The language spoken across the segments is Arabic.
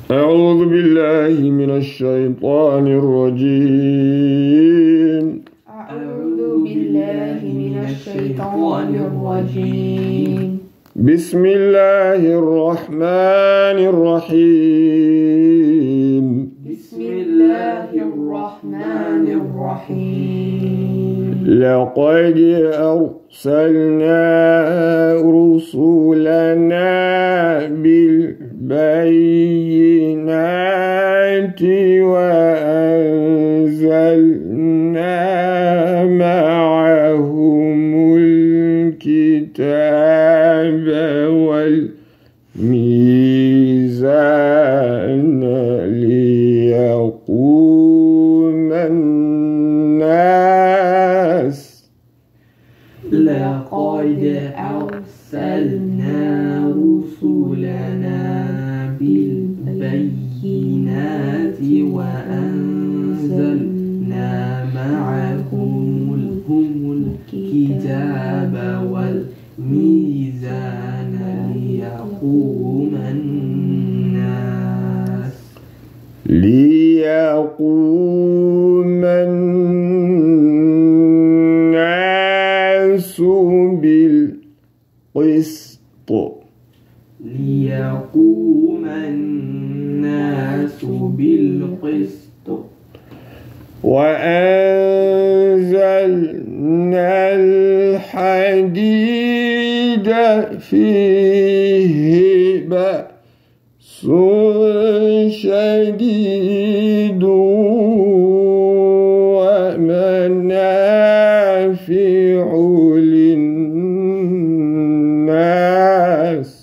أعوذ بالله من الشيطان الرجيم. أعوذ بالله من الشيطان الرجيم. بسم الله الرحمن الرحيم. بسم الله الرحمن الرحيم. لقد أرسلنا رسلنا بالبينات وأنزلنا معهم الكتاب والميزان ليقوم الناس. لقد أرسلنا رسلنا بالبينات وأنزلنا معهم الكتاب والميزان ليقوم الناس بالقسط. ليقوم الناس بالقسط. وأنزلنا الحديد فيه بأس شديد ومنافع للناس.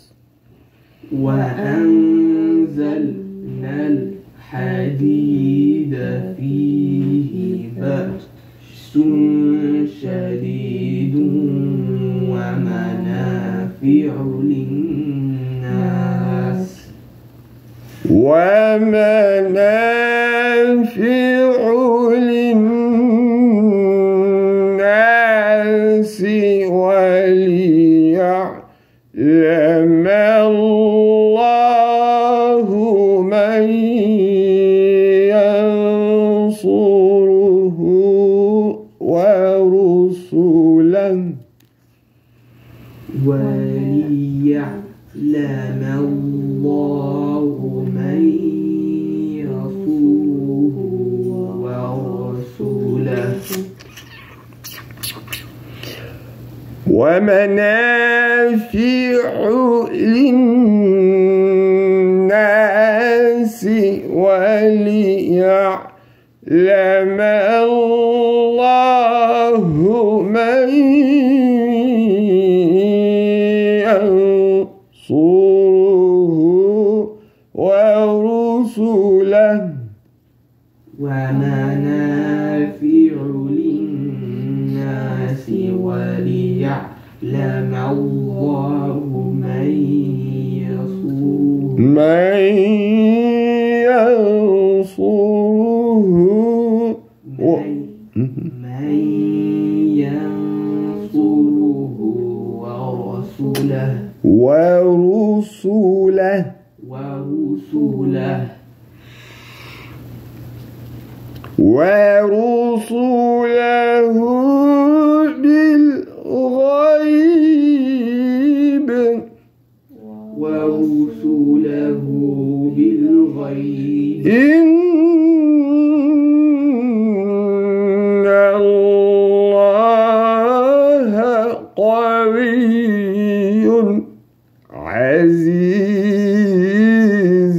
وأنزلنا الحديد فيه بأس شديد ومنافع للناس. وليعلم الله من ينصره ورسله. وليعلم الله من ينصره ورسله. ومنافع للناس وليعلم الله من ينصره ورسله. ومنافع للناس وليعلم الله من ينصره ورسله. ورسله بالغيب. إن الله قوي عزيز.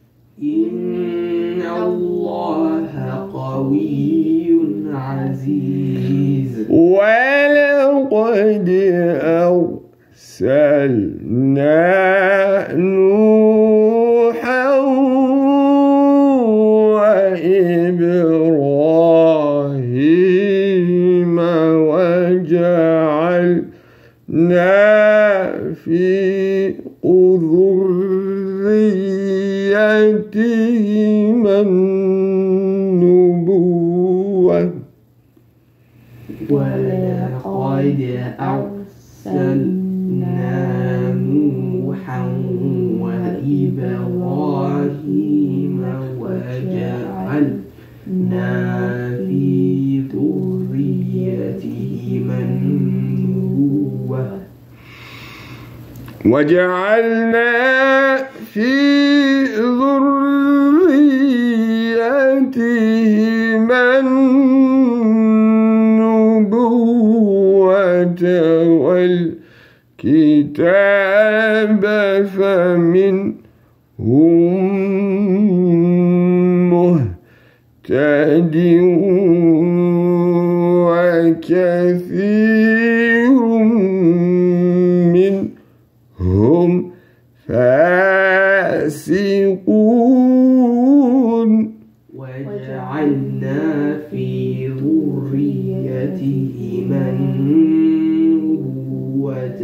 إن الله قوي عزيز. ولقد أرسلنا نوحا وإبراهيم وجعلنا في ذريتهما النبوة. ولقد أرسلنا نوحا وإبراهيم في ذريتهما النبوة وجعلنا في ذريتهما النبوة والكتاب فمنهم مهتد وكثير منهم فاسقون وجعلنا في ذريتهما النبوة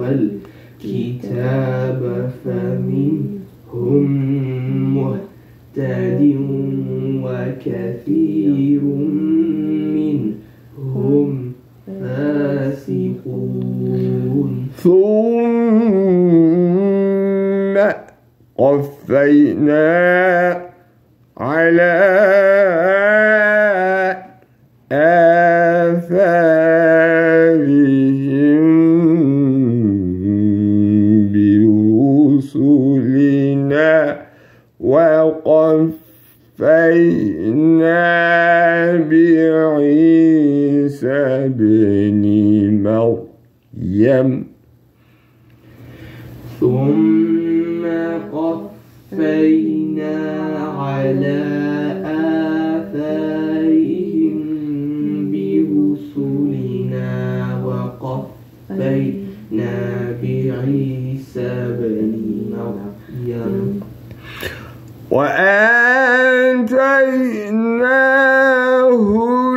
والكتاب فمنهم مهتد وكثير منهم فاسقون ثم قفينا على آثارهم برسلنا وقفينا بعيسى ابن مريم ثم قفينا على آثارهم برسلنا وقفينا بعيسى ابن مريم وآتيناه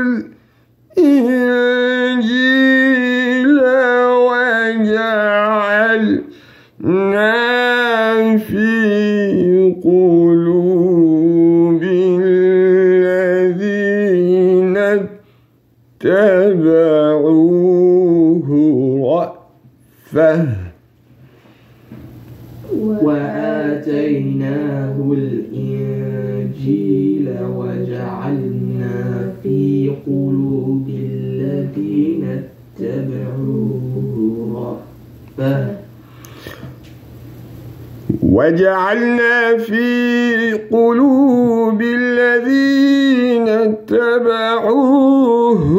الإنجيل وجعلنا في قلوب الذين اتبعوه رأفة وآتيناه الإنجيل وجعلنا في قلوب الذين اتبعوه رأفة وجعلنا في قلوب الذين اتبعوه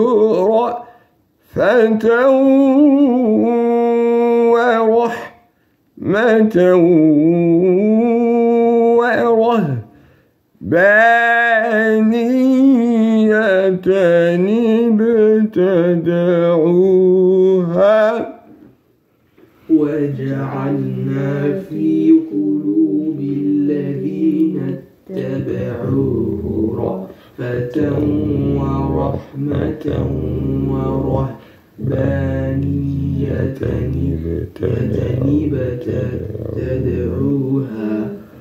رأفة ورحمة ورهبانية ابتدعوها وجعلنا في قلوب الذين اتبعوه رأفة ورحمة ورهبانية ابتدعوها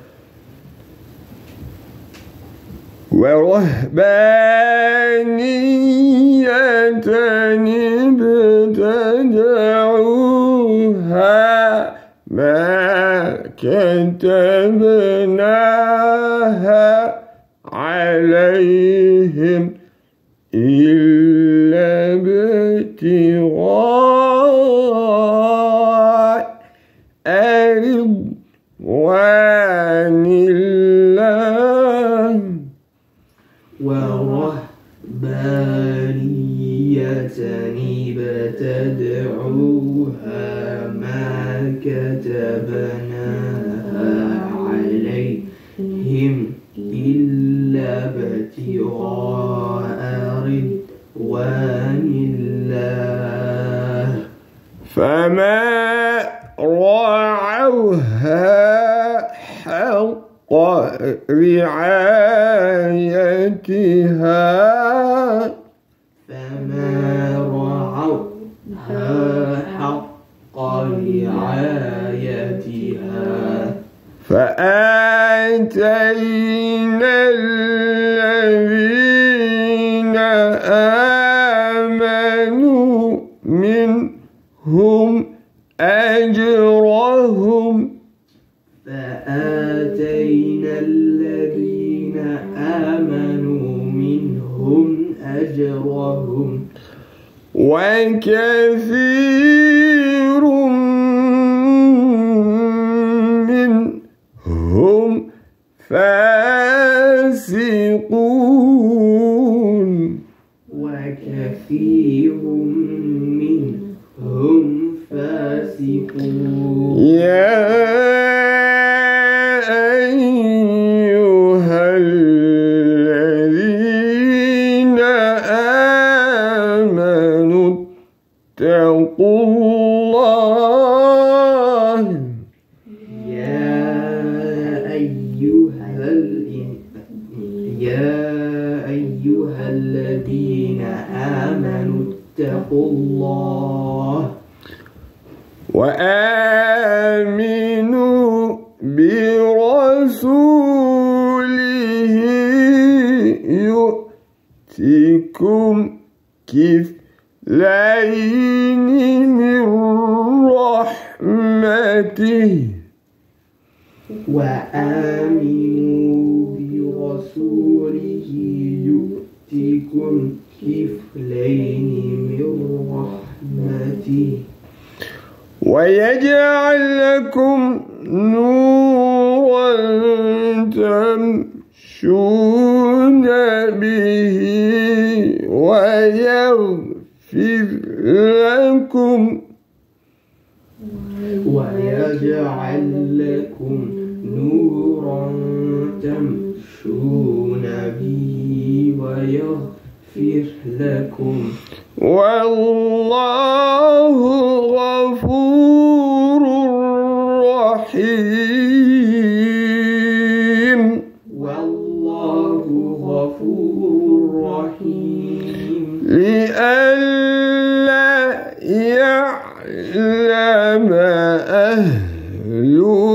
ما كتبناها عليهم إلا ابتغاء رضوان الله ورهبانية ابتدعوها ما كتبناها عليهم إلا ابتغاء رضوان الله فما رعوها حق رعايتها فآتينا الذين آمنوا منهم أجرهم فآتينا الذين آمنوا أجرهم وكثير منهم فاسقون وكثير منهم فاسقون يا أيها الذين آمنوا اتقوا الله يا أيها الذين آمنوا اتقوا الله وآمنوا برسوله يؤتكم كفلين من رحمته وآمنوا برسوله يؤتكم كفلين من رحمته ويجعل لكم نورا تمشون به ويغفر لكم ويجعل لكم نورا تمشون به ويغفر لكم والله غفور رحيم والله غفور رحيم لئلا يعلم أهل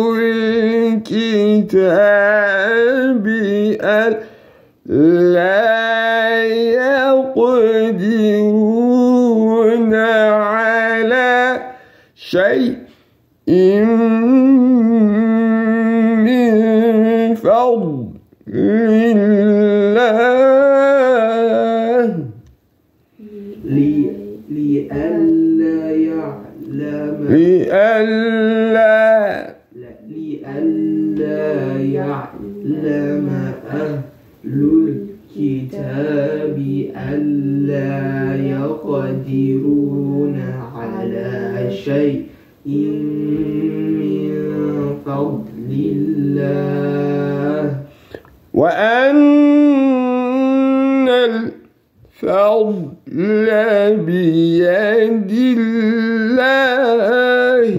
الكتاب ألا يقدرون على شيء من فضل الله لئلا يعلم أهل الكتاب ألا يقدرون على شيء من فضل الله وأن الفضل بيد الله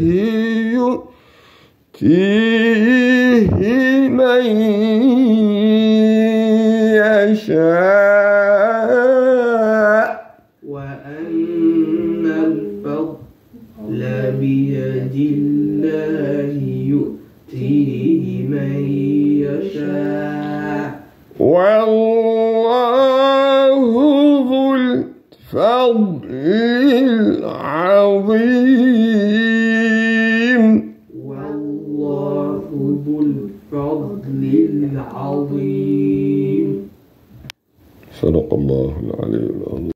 يؤتيه من يشاء وأن الفضل بيد الله يؤتيه من يشاء والله ذو الفضل العظيم والله ذو الفضل العظيم صدق الله العلي العظيم.